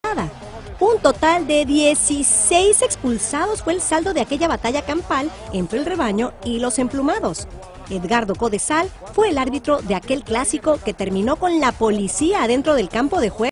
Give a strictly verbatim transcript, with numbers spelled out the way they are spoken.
Un total de dieciséis expulsados fue el saldo de aquella batalla campal entre el rebaño y los emplumados. Edgardo Codesal fue el árbitro de aquel clásico que terminó con la policía adentro del campo de juego.